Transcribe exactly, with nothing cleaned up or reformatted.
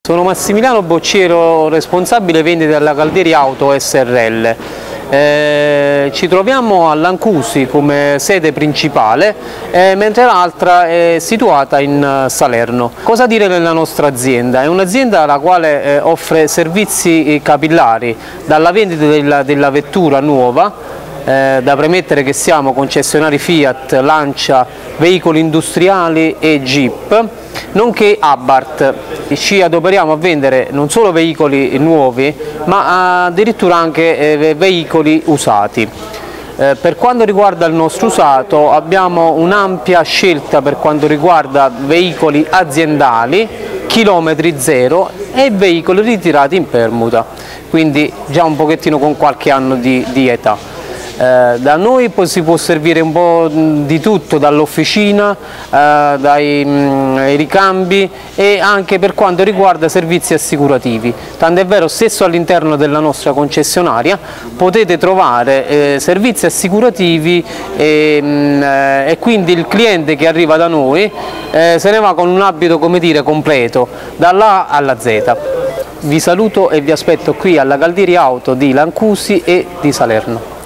Sono Massimiliano Bocciero, responsabile vendite della Caldieri Auto S R L. Eh, ci troviamo a Lancusi come sede principale, eh, mentre l'altra è situata in Salerno. Cosa dire della nostra azienda? È un'azienda la quale eh, offre servizi capillari, dalla vendita della, della vettura nuova. Eh, da premettere che siamo concessionari Fiat, Lancia, veicoli industriali e Jeep, nonché Abarth. Ci adoperiamo a vendere non solo veicoli nuovi, ma addirittura anche eh, veicoli usati. Eh, per quanto riguarda il nostro usato, abbiamo un'ampia scelta per quanto riguarda veicoli aziendali, chilometri zero e veicoli ritirati in permuta, quindi già un pochettino con qualche anno di, di età. Eh, da noi poi si può servire un po' di tutto, dall'officina, eh, dai mh, ricambi e anche per quanto riguarda servizi assicurativi. Tant'è vero, stesso all'interno della nostra concessionaria potete trovare eh, servizi assicurativi e, mh, e quindi il cliente che arriva da noi eh, se ne va con un abito, come dire, completo, dalla A alla Z. Vi saluto e vi aspetto qui alla Caldieri Auto di Lancusi e di Salerno.